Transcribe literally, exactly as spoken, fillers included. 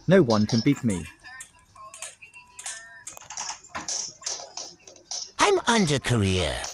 No one can beat me. I'm under career.